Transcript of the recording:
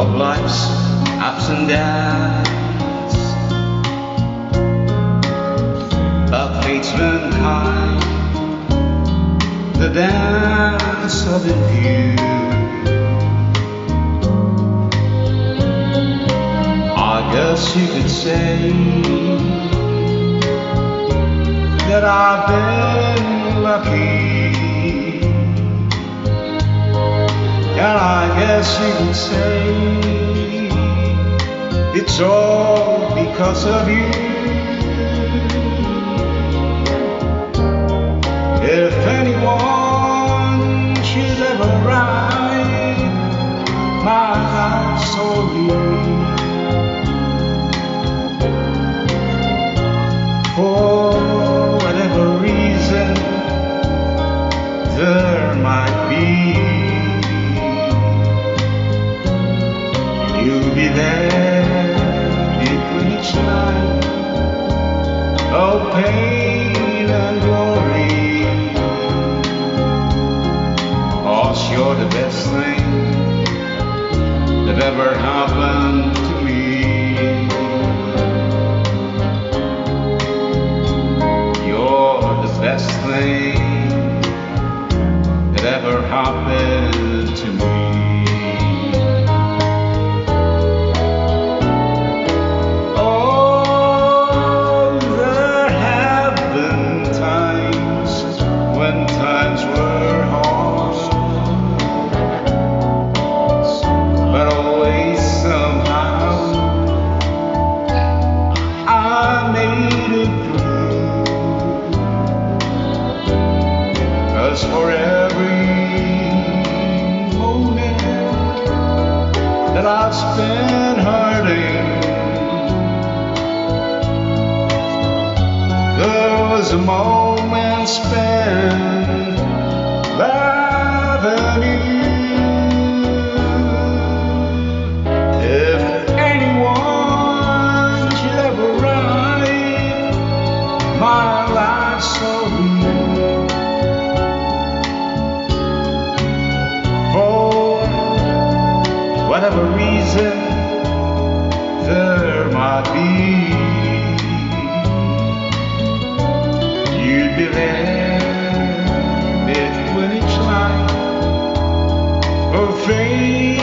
of life's ups and downs, but fate's mankind, the dance of the view. I guess you could say that I've been lucky, and I guess you could say it's all because of you. If anyone should ever write my life story, for whatever reason there might be, you'll be there between each line of pain and glory. 'Cause you're the best thing that ever happened to me. Best thing that ever happened to me. Oh, there have been times when times were hard, but always somehow I made it through. For every moment that I've spent hurting, there was a moment spent loving you. If anyone should ever write my life story, whatever reason there might be, you'd be there between each line of faith